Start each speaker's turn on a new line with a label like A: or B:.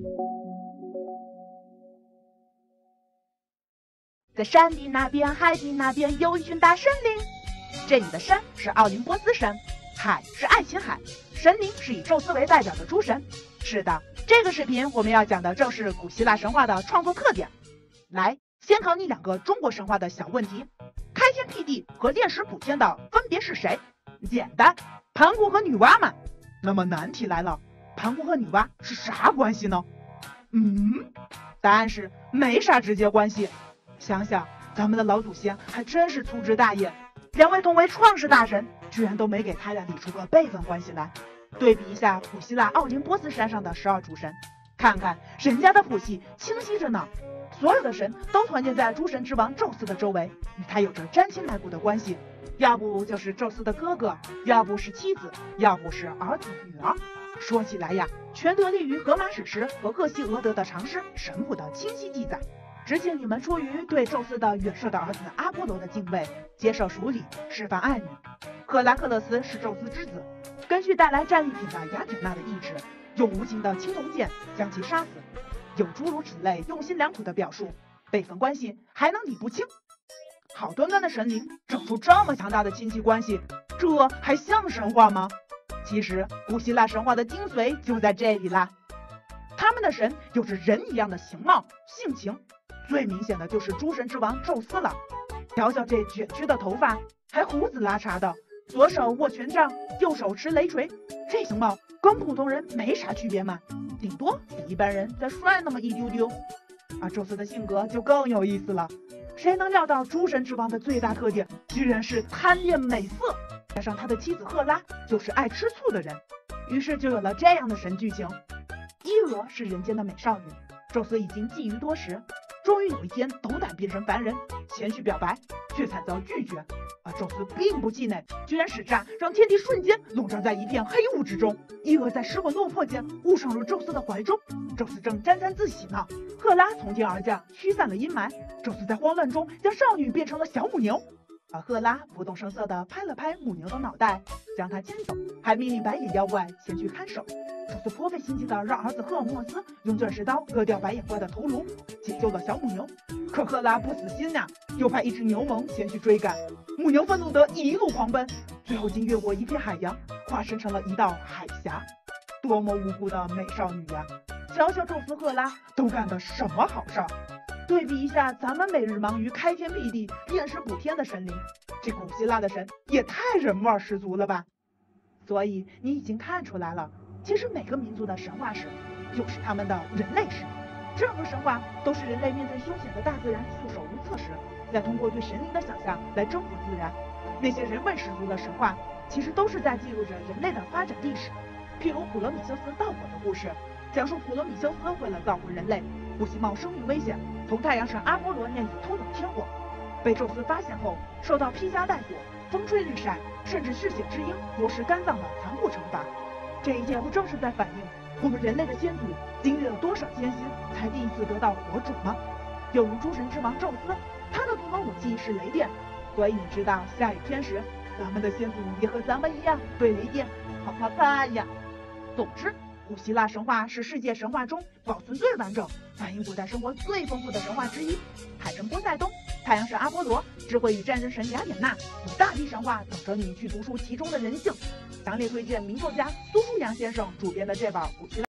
A: 在山的那边，海的那边，有一群大神灵。这里的山是奥林波斯山，海是爱琴海，神灵是以宙斯为代表的诸神。是的，这个视频我们要讲的正是古希腊神话的创作特点。来，先考你2个中国神话的小问题：开天辟地和炼石补天的分别是谁？简单，盘古和女娲嘛。那么难题来了，盘古和女娲是啥关系呢？答案是没啥直接关系。想想咱们的老祖先还真是粗枝大叶，2位同为创世大神，居然都没给他俩理出个辈分关系来。对比一下古希腊奥林波斯山上的12主神，看看人家的谱系清晰着呢。所有的神都团结在诸神之王宙斯的周围，与他有着沾亲带故的关系，要不就是宙斯的哥哥，要不是妻子，要不是儿子女儿。说起来呀，全得力于荷马史诗和赫西俄德的长诗神谱的清晰记载。只请你们出于对宙斯的远射的儿子阿波罗的敬畏，接受属礼，释放爱女。赫拉克勒斯是宙斯之子，根据带来战利品的雅典娜的意志，用无情的青铜剑将其杀死。有诸如此类用心良苦的表述，辈分关系还能理不清？好端端的神灵整出这么强大的亲戚关系，这还像神话吗？其实古希腊神话的精髓就在这里啦。他们的神有着人一样的形貌、性情，最明显的就是诸神之王宙斯了。瞧瞧这卷曲的头发，还胡子拉碴的，左手握权杖，右手持雷锤，这形貌跟普通人没啥区别嘛，顶多比一般人再帅那么一丢丢。而宙斯的性格就更有意思了，谁能料到诸神之王的最大特点居然是贪恋美色，加上他的妻子赫拉就是爱吃醋的人，于是就有了这样的神剧情。伊俄是人间的美少女，宙斯已经觊觎多时，终于有一天斗胆变成凡人，前去表白，却惨遭拒绝。而宙斯并不气馁，居然使诈让天地瞬间笼罩在一片黑雾之中。伊俄在失魂落魄间误上入宙斯的怀中，宙斯正沾沾自喜呢，赫拉从天而降，驱散了阴霾。宙斯在慌乱中将少女变成了小母牛，而赫拉不动声色地拍了拍母牛的脑袋，将它牵走，还命令白眼妖怪前去看守。宙斯颇费心机的让儿子赫尔墨斯用钻石刀割掉白眼怪的头颅，解救了小母牛。可赫拉不死心呀，又派一只牛虻前去追赶。母牛愤怒的一路狂奔，最后竟越过一片海洋，化身成了一道海峡。多么无辜的美少女呀！瞧瞧宙斯赫拉都干的什么好事儿？对比一下咱们每日忙于开天辟地、炼石补天的神灵，这古希腊的神也太人味十足了吧！所以你已经看出来了，其实每个民族的神话史就是他们的人类史。任何神话都是人类面对凶险的大自然束手无策时，再通过对神灵的想象来征服自然。那些人味十足的神话，其实都是在记录着人类的发展历史。譬如普罗米修斯盗火的故事，讲述普罗米修斯为了造福人类，不惜冒生命危险，从太阳神阿波罗那里偷走天火，被宙斯发现后，受到披枷带火、风吹日晒，甚至嗜血之鹰夺食肝脏的残酷惩罚。这一切不正是在反映我们人类的先祖经历了多少艰辛才第一次得到火种吗？又如诸神之王宙斯，他的独门武器是雷电，所以你知道下雨天时，咱们的先祖也和咱们一样对雷电好怕怕呀。总之，古希腊神话是世界神话中保存最完整、反映古代生活最丰富的神话之一。海神波塞冬、太阳神阿波罗、智慧与战争神雅典娜，有大批神话等着你去读出其中的人性。强烈推荐名作家苏书阳先生主编的这本《古希腊》。